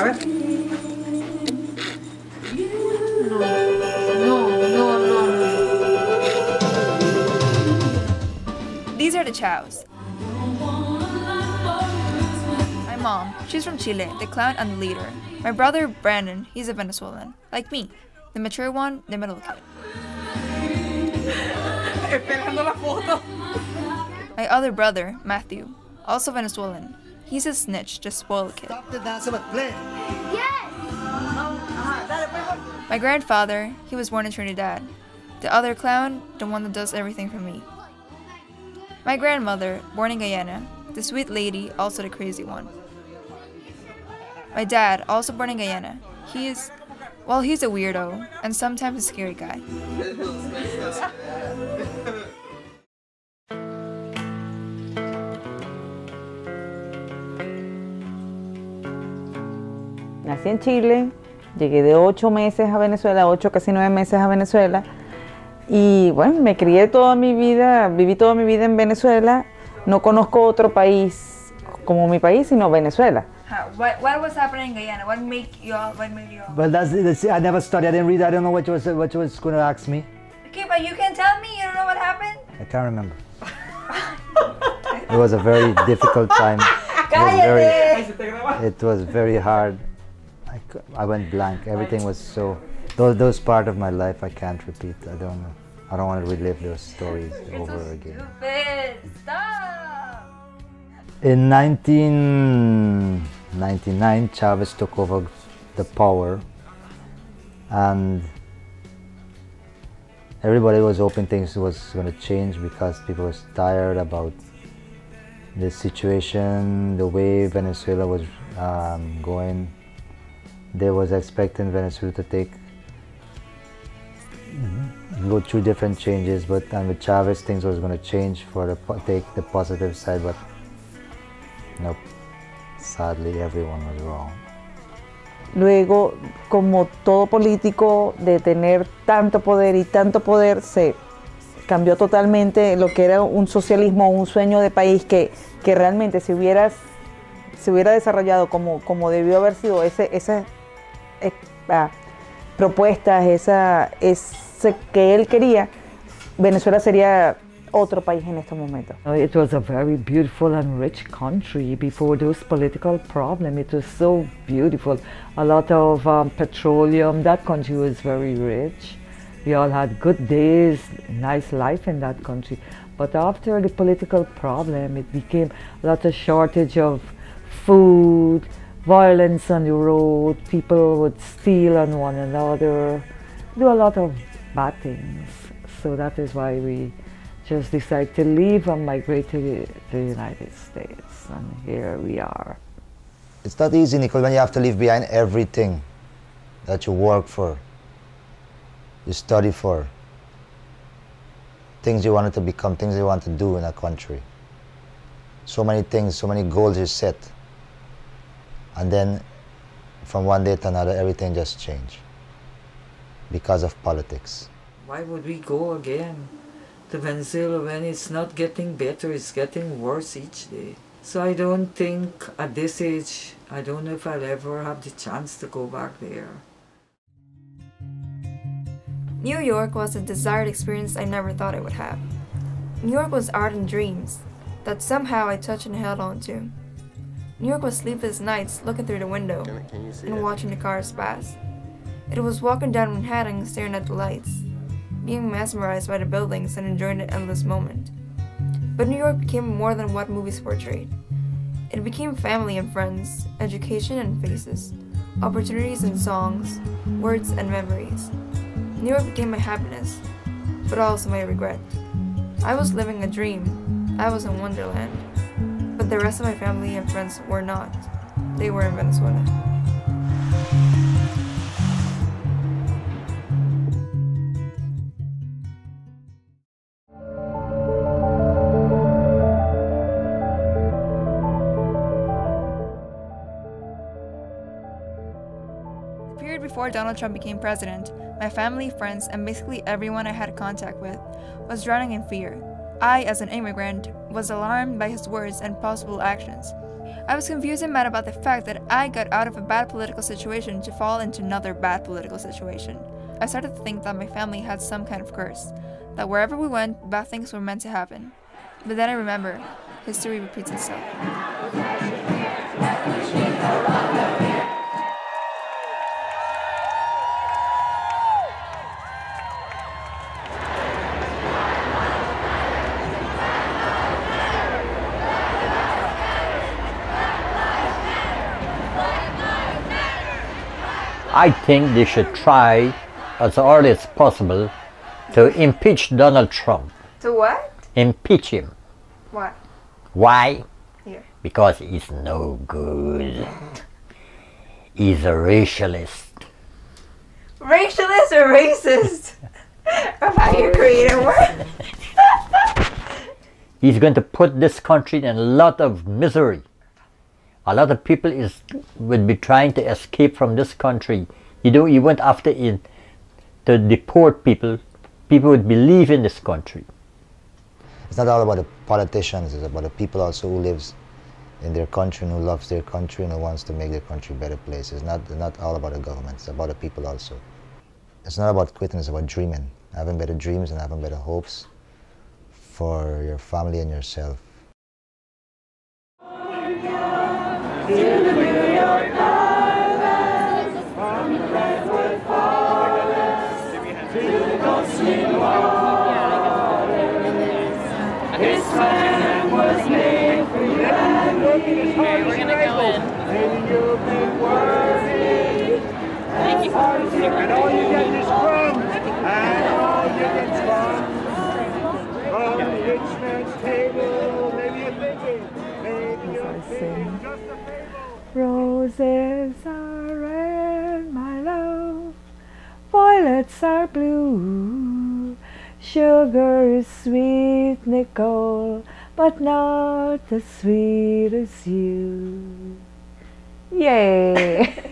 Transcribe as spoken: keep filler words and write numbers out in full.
sabes? No, no, no, no. These are the Chows. My mom, she's from Chile, the clown and the leader. My brother, Brandon, he's a Venezuelan. Like me, the mature one, the middle kid. Esperando la foto. My other brother, Matthew, also Venezuelan. He's a snitch, just spoiled kid. Stop the dance, but play. My grandfather, he was born in Trinidad. The other clown, the one that does everything for me. My grandmother, born in Guyana. The sweet lady, also the crazy one. My dad, also born in Guyana. He is, well, he's a weirdo, and sometimes a scary guy. Nací en Chile, llegué de ocho meses a Venezuela, ocho, casi nueve meses a Venezuela. Y bueno, me crié toda mi vida, viví toda mi vida en Venezuela. No conozco otro país como mi país, sino Venezuela. How, what, what was happening in Guyana? What made you all, what made you all? Well, that's, that's I never studied. I didn't read. I don't know what you was what you was going to ask me. Okay, but you can tell me, you don't know what happened? I can't remember. It was a very difficult time. It was very, it was very hard. I, cou- I went blank. Everything was so. Those those part of my life I can't repeat. I don't know. I don't want to relive those stories over again. Stupid! Stop! In nineteen ninety-nine, Chavez took over the power, and everybody was hoping things was going to change because people was tired about the situation, the way Venezuela was um, going. They was expecting Venezuela to take go through different changes, but and with Chavez things was going to change for the po- take the positive side, but nope. Sadly, everyone was wrong. Luego, como todo político, de tener tanto poder y tanto poder, se cambió totalmente lo que era un socialismo, un sueño de país que, que realmente si hubieras, se hubiera desarrollado como, como debió haber sido ese, esas eh, ah, propuestas, esa, ese que él quería, Venezuela sería otro país en estos momentos. It was a very beautiful and rich country before those political problems. It was so beautiful. A lot of um, petroleum. That country was very rich. We all had good days, nice life in that country. But after the political problem, it became a lot of shortage of food, violence on the road. People would steal on one another, do a lot of bad things. So that is why we just decided to leave and migrate to the, the United States, and here we are. It's not easy, Nicole, when you have to leave behind everything that you work for, you study for, things you wanted to become, things you want to do in a country. So many things, so many goals you set. And then from one day to another, everything just changed because of politics. Why would we go again to Venezuela when it's not getting better, it's getting worse each day? So I don't think at this age, I don't know if I'll ever have the chance to go back there. New York was a desired experience I never thought I would have. New York was art and dreams that somehow I touched and held on to. New York was sleepless nights looking through the window Can, can you see and it? watching the cars pass. It was walking down Manhattan staring at the lights, being mesmerized by the buildings and enjoying the endless moment. But New York became more than what movies portrayed. It became family and friends, education and faces, opportunities and songs, words and memories. New York became my happiness, but also my regret. I was living a dream. I was in Wonderland. But the rest of my family and friends were not. They were in Venezuela. The period before Donald Trump became president, my family, friends, and basically everyone I had contact with was drowning in fear. I, as an immigrant, was alarmed by his words and possible actions. I was confused and mad about the fact that I got out of a bad political situation to fall into another bad political situation. I started to think that my family had some kind of curse, that wherever we went, bad things were meant to happen. But then I remember, history repeats itself. I think they should try as early as possible to impeach Donald Trump. To what? Impeach him. Why? Why? Here. Because he's no good. He's a racialist. Racialist or racist? Of how you create a word? He's going to put this country in a lot of misery. A lot of people is would be trying to escape from this country. You know, he went after it to deport people. People would believe in this country. It's not all about the politicians, it's about the people also who lives in their country and who loves their country and who wants to make their country a better place. It's not, not all about the government, it's about the people also. It's not about quitting, it's about dreaming. Having better dreams and having better hopes for your family and yourself. And all you get is crumbs, and all you get is crumbs from the rich man's table. Maybe you're thinking, maybe you're thinking just a fable. Roses are red, my love, violets are blue, sugar is sweet, Nicole, but not as sweet as you. Yay!